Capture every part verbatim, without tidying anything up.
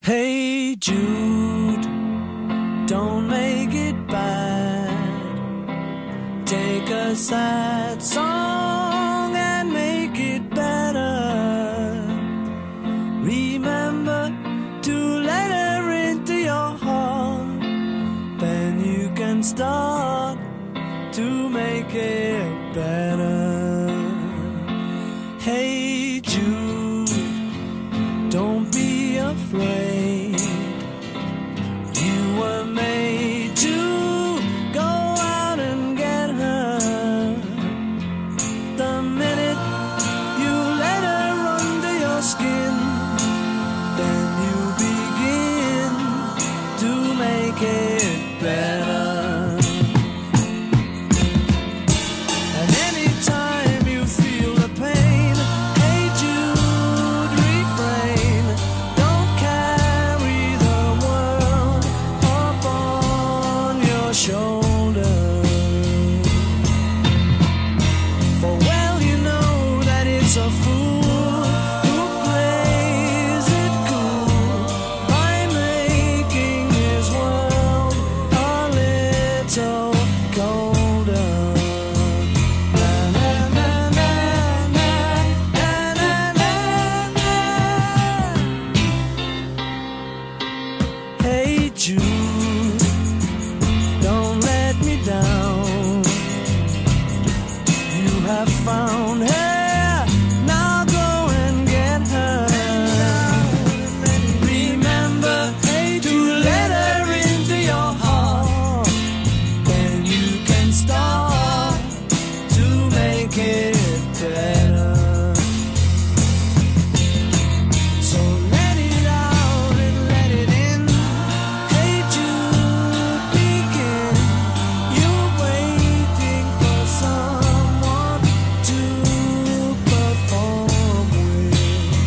Hey Jude, don't make it bad. Take a sad song and make it better. Remember to let her into your heart. Then you can start to make it better. Hey Jude, don't be afraid. You were made to go out and get her. The minute you let her under your skin, then you begin to make it better. And anytime you feel the pain, hey Jude, refrain. Don't carry the world up on your shoulder. For well you know that it's a fool who plays it cool by making his world a little colder. Na, na, na, na, na, na, na, na, na. Hey Jude, don't let me down. You have found her, now go and get her. Remember to let her into your heart. Then you can start to make it better. So let it out and let it in. Hey Jude, begin. You're waiting for someone to perform with.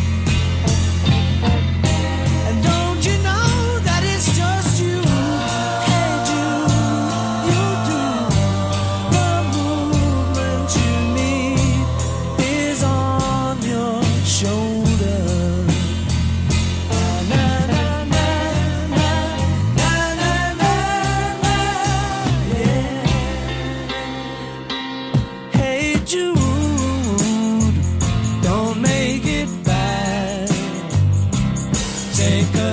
And don't you know that it's just you? Hey Jude, you do. The movement you need is on your shoulder. Na, na, na, na, na, na, na, na, yeah. Hey Jude, don't make it bad. Take a